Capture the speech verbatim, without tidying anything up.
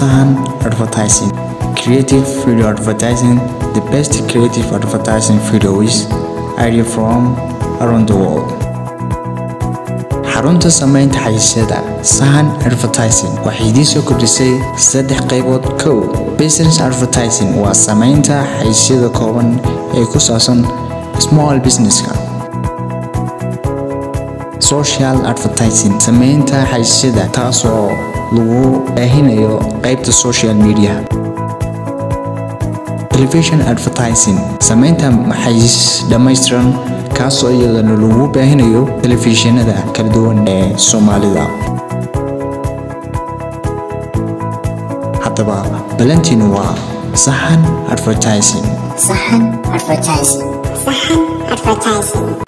Sahan advertising. Creative video advertising. The best creative advertising videos idea from around the world. xarunta samaynta xayeysiisyada Sahan advertising waxay idin soo kordhisay saddex qaybood. kow business advertising waa samaynta xayeysiisyada kooban ee ku saabsan small businesska. social advertising samaynta xayeysiisyada taasoo lagu baahinayo qaybta social media. television advertising samaynta xayeysiis dhammaystiran kaasoo iyadana lagu baahinayo telefishinada kala duwan ee Soomaalida. haddaba balantinu waa Sahan advertising. Sahan advertising. Sahan advertising.